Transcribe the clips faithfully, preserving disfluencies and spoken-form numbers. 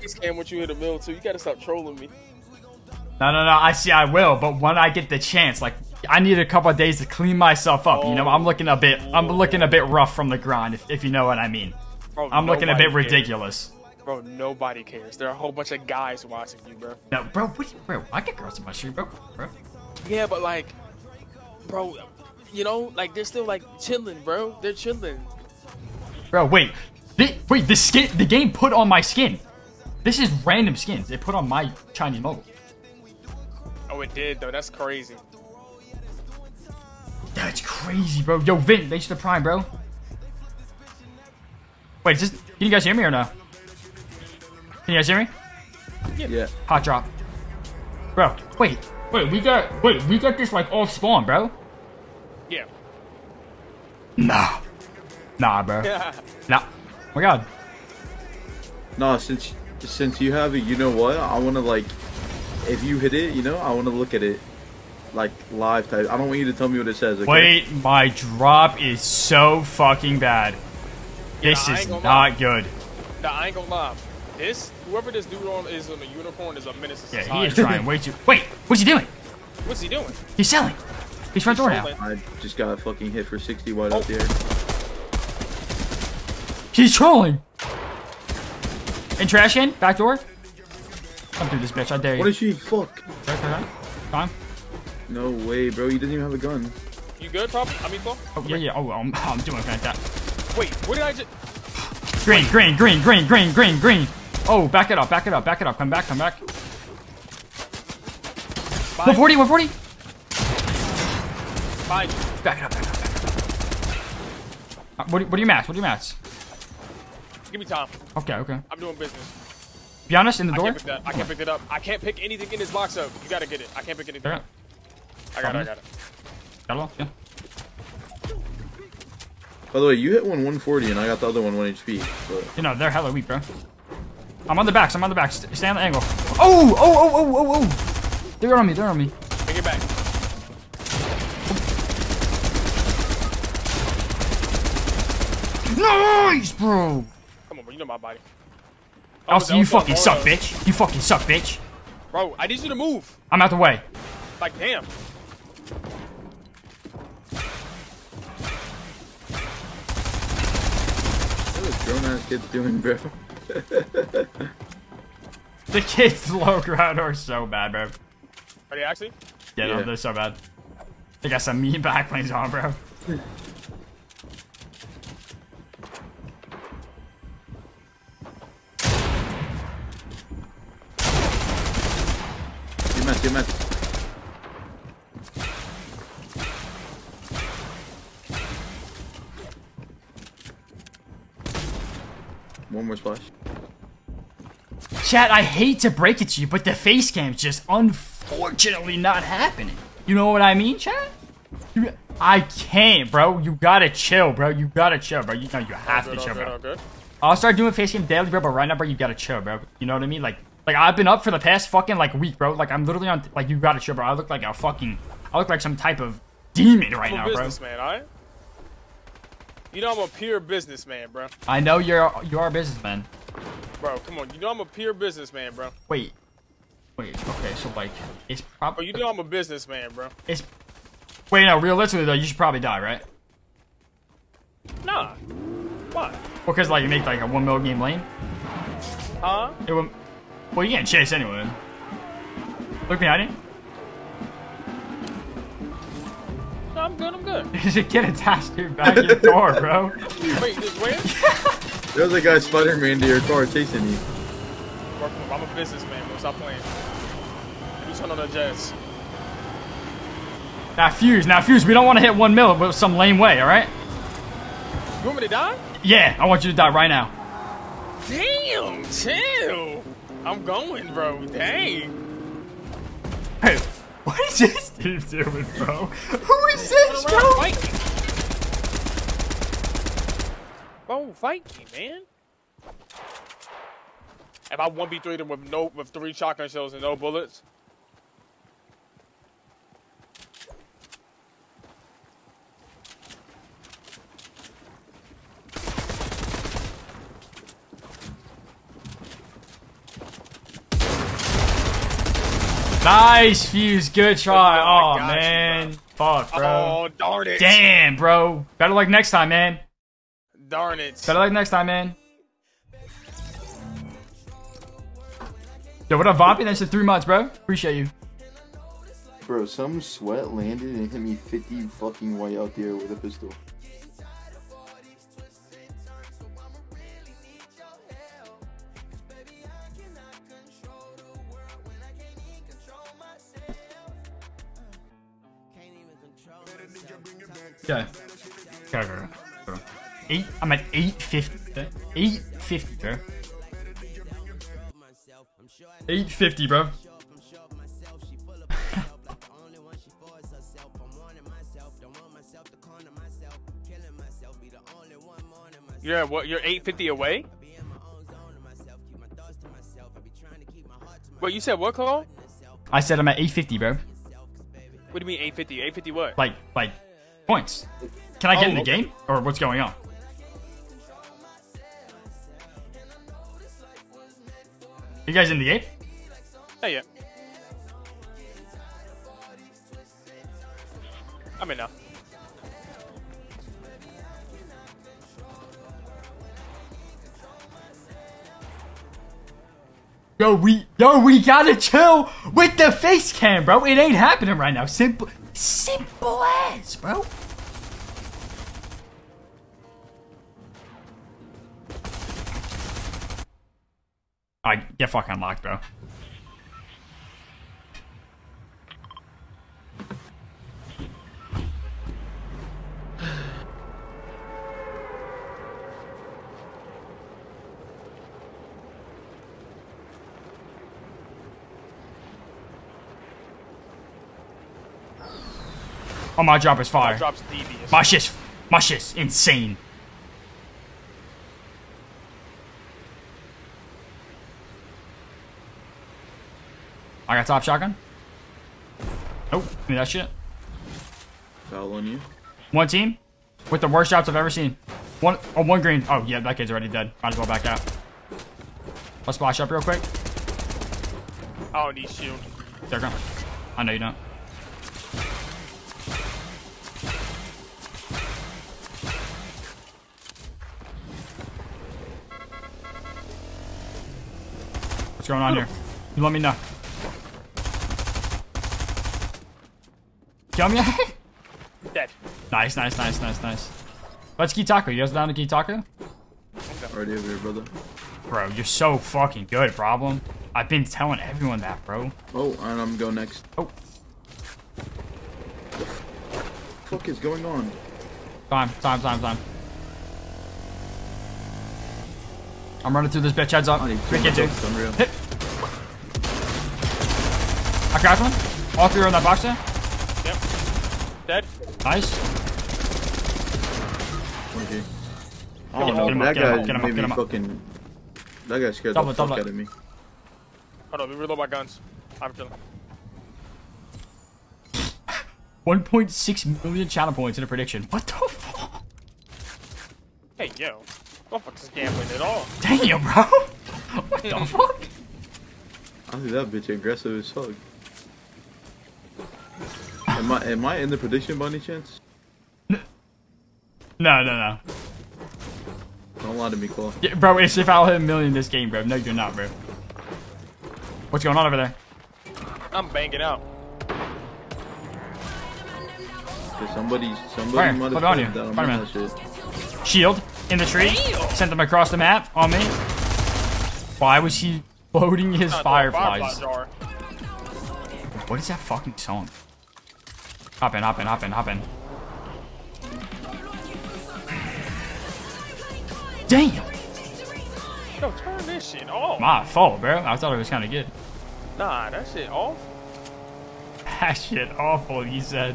face cam once you hit a mill too. You gotta stop trolling me. No, no, no. I see. I will, but when I get the chance, like I need a couple of days to clean myself up. Oh, you know, I'm looking a bit. I'm looking a bit rough from the grind, if, if you know what I mean. Bro, I'm looking a bit cares. ridiculous. Bro, nobody cares. There are a whole bunch of guys watching you, bro. No, bro, what, bro, I get girls in my stream, bro, bro. Yeah, but like, bro, you know, like they're still like chilling, bro. They're chilling. Bro, wait, the, wait, the skin, the game put on my skin. This is random skins. They put on my Chinese mobile. Oh, it did though. That's crazy. That's crazy, bro. Yo, Vin, thanks for the prime, bro. Wait, is this, can you guys hear me or no? Can you guys hear me? Yeah. yeah. Hot drop. Bro, wait. Wait, we got, wait, we got this like off spawn, bro. Yeah. Nah. Nah, bro. Yeah. Nah. Oh my god. Nah, since, since you have it, you know what? I want to like, if you hit it, you know, I want to look at it. Like live type. I don't want you to tell me what it says. Okay? Wait, my drop is so fucking bad. Yeah, this is not lie. good. Nah, I ain't gonna lie. This, whoever this dude on is on the unicorn is a menace to Yeah, society. he is trying way too. Wait, what's he doing? What's he doing? He's selling. He's front door now. I just got fucking hit for sixty wide oh. up there. He's trolling. In trash can, back door. Come through this bitch, I dare you. What is she? Fuck. Okay, okay. Fine. No way, bro. He doesn't even have a gun. You good, probably? I mean, Paul? Oh, yeah, yeah. Oh, I'm, I'm doing fantastic. Wait, what did I just... Green, green, green, green, green, green, green. Oh, back it up, back it up, back it up. Come back, come back. one forty, one forty. Bye. Back it up, back it up, back it up. Uh, what, what are your mats? What are your mats? Give me time. Okay, okay. I'm doing business. Be honest, in the I door? can't pick that. I can't pick it up. I can't pick anything in this box up. You gotta get it. I can't pick anything. Okay. I got it, I got it. Got it all? Yeah. By the way, you hit one one forty and I got the other one one H P. But... You know, they're hella weak, bro. I'm on the backs, I'm on the backs. Stay on the angle. Oh, oh, oh, oh, oh, oh. They're on me, they're on me. Take it back. Nice, bro. Come on, bro. You know my body. Oh, also, you fucking suck, bitch. You fucking suck, bitch. Bro, I need you to move. I'm out the way. Like, damn. What is grown ass kids doing, bro? The kids low ground are so bad, bro. Are they actually? Yeah, yeah. no, they're so bad. They got some mean backplanes on, bro. You mess, you mess. One more splash. Chat, I hate to break it to you, but the face cam's just unfortunately not happening. You know what I mean, chat? You, I can't, bro. You gotta chill, bro. You gotta chill, bro. You know you have good, to chill, good, bro. good. I'll start doing face cam daily, bro, but right now, bro, you gotta chill, bro. You know what I mean? Like, like I've been up for the past fucking like week, bro. Like I'm literally on. Like you gotta chill, bro. I look like a fucking. I look like some type of demon right I'm a now, bro. businessman, alright? You know I'm a pure businessman, bro. I know you're you are a businessman. Bro, come on. You know I'm a pure businessman, bro. Wait, wait. Okay, so like it's probably. Oh, you know I'm a businessman, bro. It's. Wait, no. Realistically though, you should probably die, right? Nah. Why? Well, cause like you make like a one mil game lane. Huh? It will. Well, you can't chase anyway. Look behind you. No, I'm good. I'm good. There's a kid attached to your back of your door, bro. Wait, this where? There's a guy Spider-Man to your car chasing you. Bro, I'm a businessman, bro. Stop playing. You turn on the jets. Now fuse, now fuse. We don't want to hit one mil with some lame way, all right? You want me to die? Yeah, I want you to die right now. Damn, chill. I'm going, bro. Dang. Hey, what is this dude doing, bro? Who is this, bro? Fight me. Bro, fight me, man. If I one v three them with no with three shotgun shells and no bullets. Nice, Fuse. Good try. Oh, Oh, I got you, man. Fuck, bro. Oh, darn it. Damn, bro. Better luck next time, man. Darn it. Better luck next time, man. Yo, what up, Vompy? Thanks for three months, bro. Appreciate you. Bro, some sweat landed and hit me fifty fucking way out there with a pistol. Okay. Okay, okay, okay. Eight. I'm at eight fifty. Eight fifty, bro. Eight fifty, bro. You're what? You're eight fifty away. Wait, you said what, Cole? I said I'm at eight fifty, bro. What do you mean eight fifty? eight fifty what? Like, like points. Can I get Oh, in the okay. game, or what's going on? You guys in the game? Hey, yeah. I'm in now. Yo, we, yo, we gotta chill with the face cam, bro. It ain't happening right now. Simple, simple as, bro. Alright, get fucking locked, bro. Oh, my drop is fire. My drop's devious. My shit's, my shit's insane. I got top shotgun. Nope, give me that shit. Foul on you. One team with the worst shots I've ever seen. One, oh, one green. Oh, yeah, that kid's already dead. Might as well back out. I'll splash up real quick. I don't need shield. There you go. I know you don't. What's going on here? You let me know. Kill me? Dead. Nice, nice, nice, nice, nice. Let's Key Taco. You guys down to Key Taco? Already over here, brother. Bro, you're so fucking good, problem. I've been telling everyone that, bro. Oh, and I'm going next. Oh. What the fuck is going on? Time, time, time, time. I'm running through this bitch. Heads up. I need Three to kids two. It's unreal. Hit. I cracked one. All three are in that box there. Yep. Dead. Nice. Okay. Get Oh him no, up, get him up, that get him up, guy get him up, made get me him up. fucking. That guy scared Double, the fuck double. out of me. Hold on, let me reload my guns. I'm chilling. one point six million channel points in a prediction. What the fuck? Hey, yo. Don't fuck this gambling at all. Damn, bro. What the fuck? I think that bitch aggressive as fuck. Am I am I in the prediction by any chance? No, no, no. Don't lie to me, Claw. Yeah, bro, it's if I'll hit a million this game, bro. No, you're not, bro. What's going on over there? I'm banging out. Cause somebody somebody Fire. might Put have it on you. said that I'm Fire, in man. that shit. Shield in the tree. Sent them across the map on me. Why was he loading his Not the fireflies? firefly jar. What is that fucking song? Hop in, hop in, hop in, hop in. Damn! Yo, turn this shit off. My fault, bro. I thought it was kind of good. Nah, that shit off. That shit awful, he said.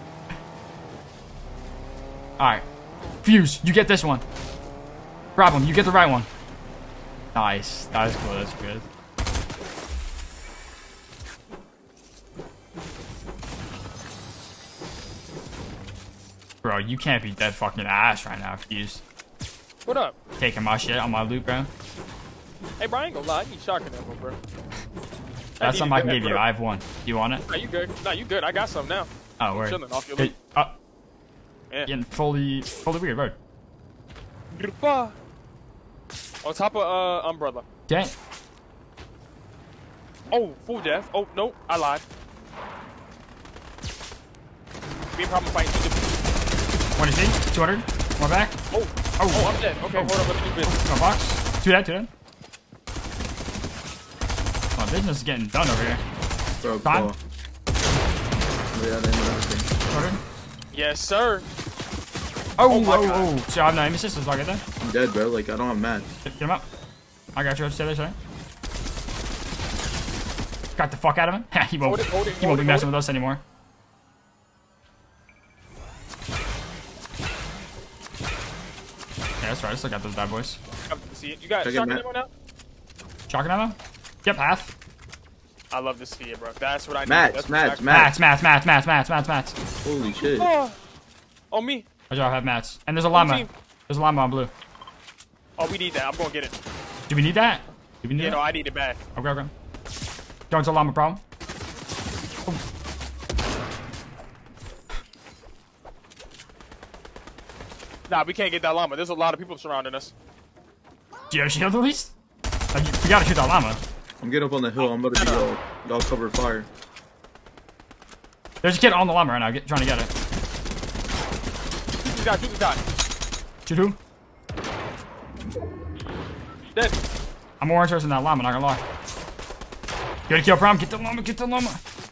Alright. Fuse, you get this one. Problem, you get the right one. Nice. That is cool, that's good. Bro, you can't be dead fucking ass right now, Fuse. What up? Taking my shit on my loot, bro. Hey, bro, I ain't gonna lie. You shocking that one, bro. That's need something I it. can Go give ahead, you. bro. I have one. You want it? Nah, you good. Nah, you good. I got some now. Oh, word. Chilling off your Hey, loot. uh, Yeah. getting fully, fully weird, bro. Grpa. On top of uh umbrella. Okay. Oh, full death. Oh no, I lied. Me and problem fighting two different. One is he? two hundred. One back. Oh, oh, oh, I'm dead. Okay, Oh. hold up. Let me do business. No box. Two dead, two dead. My business is getting done over here. Bro, Time. ball. Yeah, I didn't know anything. two hundred. Yes, sir. Oh, Oh my oh, God. oh. So I have no aim assist. I'll get there. I'm dead, bro. Like, I don't have mats. Get him up. I got you. Stay there, sorry. Got the fuck out of him. he won't, Hold it, hold it, he hold won't it, be messing hold with us anymore. Yeah, that's right. I still got those bad boys. Come to see it. You got Check it, shotgun Matt. ammo now? Shotgun ammo? Yep, half. I love this sphere, bro. That's what I need. Mats, That's mats, exactly- mats. Mats, mats, mats, mats, mats, mats, mats. Holy shit. Oh, on me. I just have mats. And there's a llama. team. There's a llama on blue. Oh, we need that. I'm gonna get it. Do we need that? Do we need You know, that? I need it back. Okay, okay. Don't tell llama problem. Nah, we can't get that llama. There's a lot of people surrounding us. Do you have a shield at least? Like, you, you gotta shoot that llama. I'm getting up on the hill. I'm about to be all, all covered fire. There's a kid on the llama right now, get, trying to get it. Shoot this guy. Shoot this guy. Shoot who? Dead. I'm more interested in that llama, not gonna lie. Get a kill, prom. Get the llama, get the llama.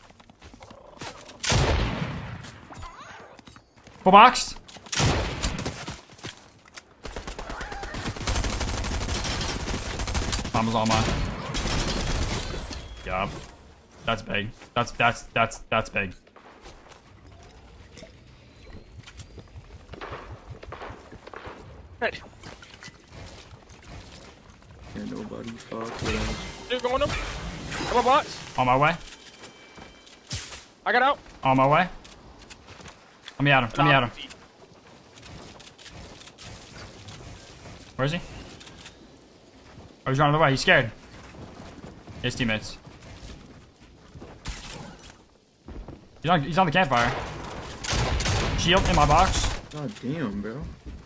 Full boxed. Llama's all mine. Yup. That's big. That's, that's, that's, that's big. Dead. Yeah, nobody fuck with us. Dude, going them. Come on, bots. On my way. I got out. On my way. Let me at him. Let me at him. Where is he? Oh, he's running away. He's scared. His teammates. He's on, he's on the campfire. Shield in my box. God damn, bro.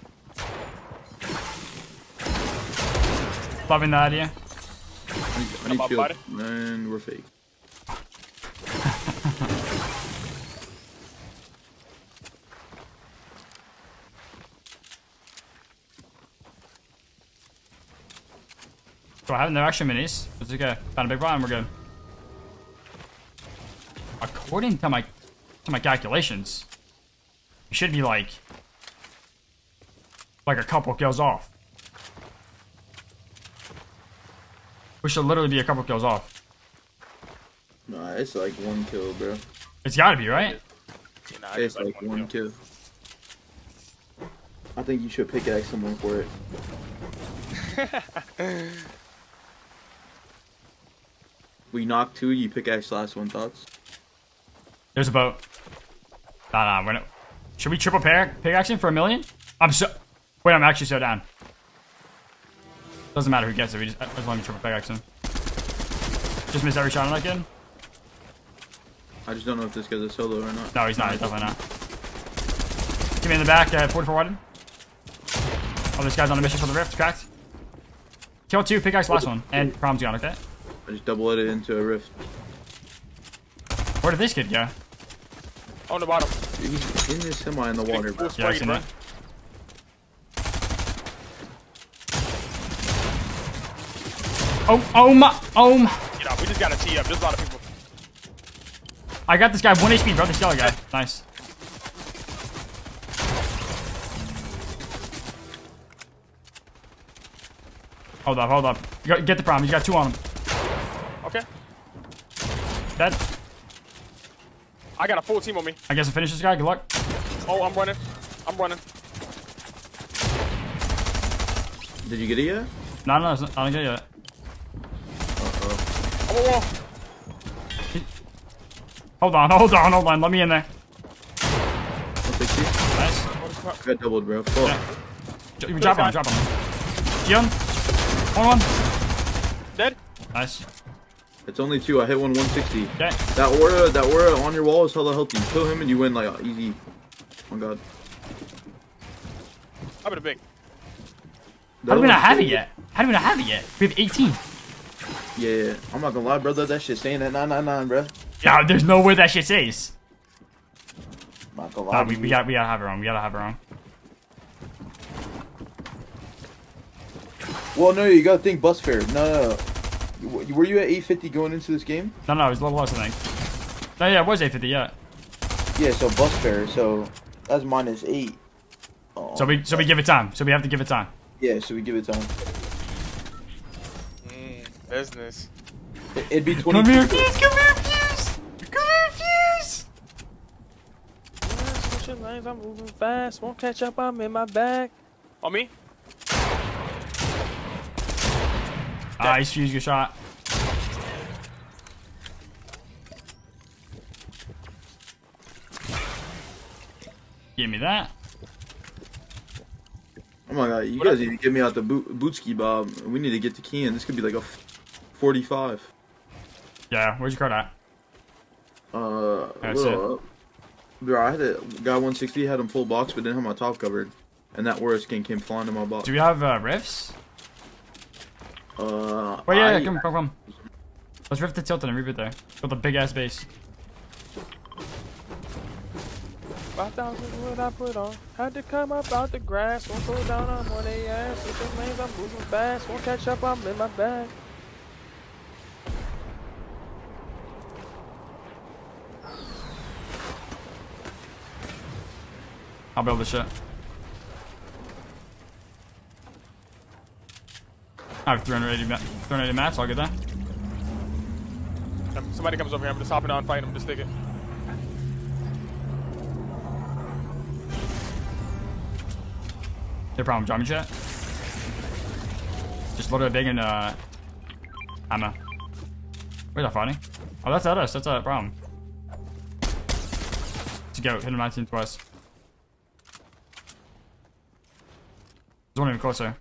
Loving the idea. I need, I Come need on, shield. buddy. Man, we're fake. Do I have no extra minis? It's okay. Found a big one. We're good. According to my to my calculations, we should be like like a couple kills off. We should literally be a couple kills off. Nah, it's like one kill, bro. It's got to be, right? Yeah, nah, I It's just like one one kill. kill. I think you should pickaxe someone for it. We knocked two, you pickaxe last one, thoughts? There's a boat. Nah, nah, we're not. Should we triple pair pickaxing for a million? I'm so. Wait, I'm actually so down. Doesn't matter who gets it. We just as long as triple pickaxing. Just missed every shot on that kid. I just don't know if this guy's a solo or not. No, he's not. He's definitely not. Get me in the back. Uh, forty-four widen. Oh, this guy's on a mission for the rift. Cracked. Kill two. Pickaxe last one. And problem's gone. Okay. I just double it into a rift. Where did this kid go? On the bottom. Dude, he's in this semi in the water, bro. Full Yeah, I've sprayed, seen bro. that. Oh, oh my, oh my. You know, we just gotta tee up. There's a lot of people. I got this guy one H P, bro. This yellow guy. Nice. Hold up, hold up. You got, get the problem. You got two on him. Okay. Dead. I got a full team on me. I guess I finish this guy. Good luck. Oh, I'm running. I'm running. Did you get it yet? No, no, no. I don't get it yet. Uh-oh. I'm on wall. Hold on, hold on, hold on. Let me in there. one sixty. Nice. What the fuck? Got doubled, bro. Fuck. Yeah. You drop on him, drop on him. Gion. One, one. Dead? Nice. It's only two. I hit one one sixty. Okay. That aura, that aura on your wall is hella healthy. You kill him and you win like easy. Oh my god. I'm gonna big. How do we not have it yet? How do we not have it yet? We have eighteen. Yeah, I'm not gonna lie, brother. That shit staying at nine nine nine, bro. Yeah, there's no way that shit says. I'm not gonna lie. Nah, we, we gotta we gotta have her on. We gotta have her on. Well, no, you gotta think bus fare. No, no, no. You- Were you at eight fifty going into this game? No, no, it was level less, I think. No, yeah, it was eight fifty, yeah. Yeah, so bus fare. So that's minus eight. Oh, So we so we give it time. So we have to give it time. yeah, so we give it time. Mm, business. It- It'd be twenty. Come here, Fuse! Come here, Fuse! Come here, Fuse! Switching lanes, I'm moving fast. Won't catch up, I'm in my bag. On me? Nice, Fuse, good shot. Give me that. Oh my god, you What guys up? need to get me out the boot, bootski, Bob. We need to get to Kean. This could be like a forty-five. Yeah, where's your card at? Uh, a That's little up. Bro, I had a guy one sixty, had him full box, but didn't have my top covered. And that Aura skin came flying in my box. Do we have uh, rifts? Uh, Oh yeah, I, yeah, come, come, come. Let's rift the Tilton and reboot there. Build a big ass base. five thousand what I put on. Had to come up out the grass. Won't go down, I'm on they ass. Switching lanes, I'm moving fast. Won't catch up, I'm in my bag. I'll build this shit. I have three hundred eighty, ma three hundred eighty mats, I'll get that. Um, Somebody comes over here, I'm just hopping on, fighting him, just stick it. No problem, drop me chat. Just load it big and uh ammo. Where's that fighting? Oh, that's at us, that's a problem. Let's go, hit him nineteen twice. There's one even closer.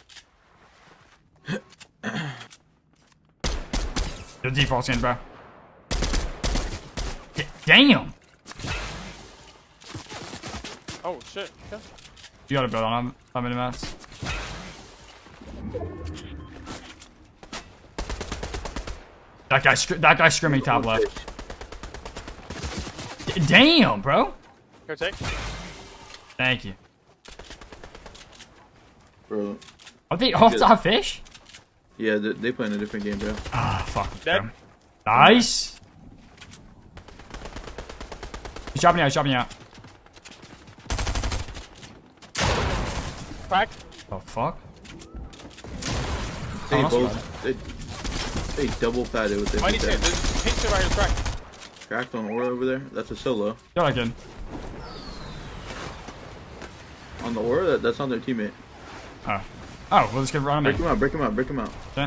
The default skin, bro. D damn! Oh shit. Okay. You gotta build on how many mats? That guy, scr that guy screaming top left. D damn, bro. Here, take. Thank you. Bro. Are they off top fish? Yeah, they, they playing a different game, bro. Ah, fuck. Dead. Bro. Nice. He's chopping out. He's chopping out. Crack. The fuck? They Oh, that's both, they, they double padded with Mighty this. shit. There's pink shit right here, crack. Cracked on Aura over there. That's a solo. Go again. On the Aura, that, that's on their teammate. Oh. Oh, we'll just get run Break him him out, break him out, break him out. in.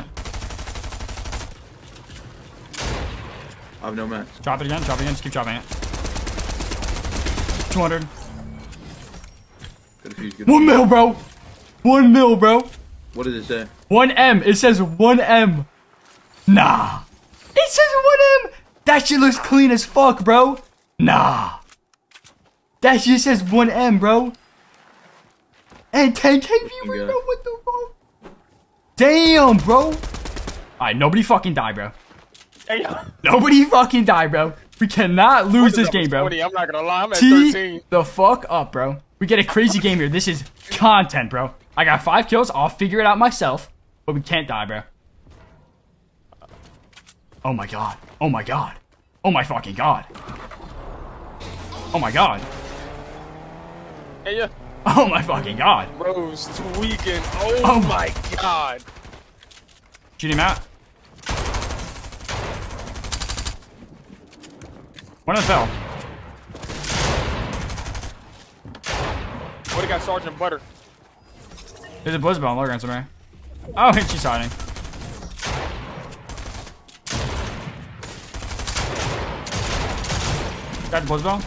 I have no match. Drop it again. Drop it again. Just keep dropping it. two hundred. Got a few good. One mil, bro. One mil, bro. What did it say? One M. It says one M. Nah. It says one M. That shit looks clean as fuck, bro. Nah. That shit says one M, bro. And ten K viewers, Yeah. bro. What the fuck? Damn, bro. Alright, nobody fucking die, bro. Hey, yo. Nobody fucking die, bro. We cannot lose this I'm game, bro. twenty, I'm not gonna lie, I'm at T thirteen. the fuck up, bro. We get a crazy game here. This is content, bro. I got five kills. I'll figure it out myself. But we can't die, bro. Oh my god. Oh my god. Oh my fucking god. Oh my god. Hey, yeah. Oh my fucking god. Bro's tweaking. Oh, Oh my god. Shoot him out. One of them fell. What, he got Sergeant Butter? There's a Blizzball on low ground somewhere. Oh, she's hiding. Got the Blizzball.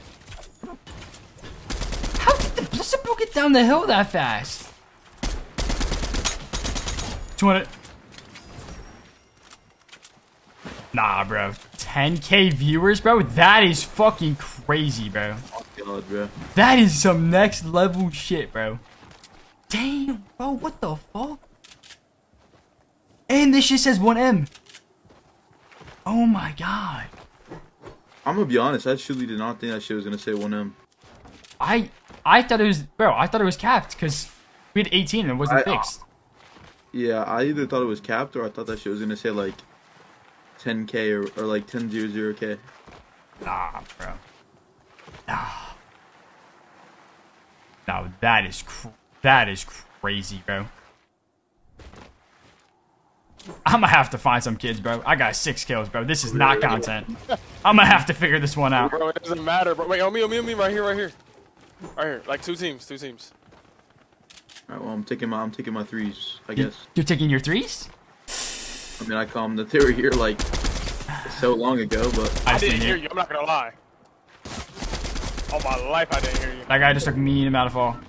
How did the Blizzball get down the hill that fast? two hundred. Nah, bro. ten K viewers, bro? That is fucking crazy, bro. Oh, God, bro. That is some next level shit, bro. Damn, bro. What the fuck? And this shit says one M. Oh, my God. I'm gonna be honest. I truly did not think that shit was gonna say one M. I I thought it was... Bro, I thought it was capped because we had eighteen and it wasn't I, fixed. Yeah, I either thought it was capped or I thought that shit was gonna say like ten K or, or like ten hundred K. Nah, bro. Nah. No, that is cr that is crazy, bro. I'm gonna have to find some kids, bro. I got six kills, bro. This is not content. I'm gonna have to figure this one out. Bro, it doesn't matter, bro. Wait, on me, on me, on me, right here, right here. Right here. Like two teams, two teams. Alright, well I'm taking my I'm taking my threes, I guess. You're taking your threes? I mean I call them that they were here like so long ago, but I, I just didn't hear you, I'm not gonna lie. On my life, I didn't hear you. That guy just took a mean amount of fall.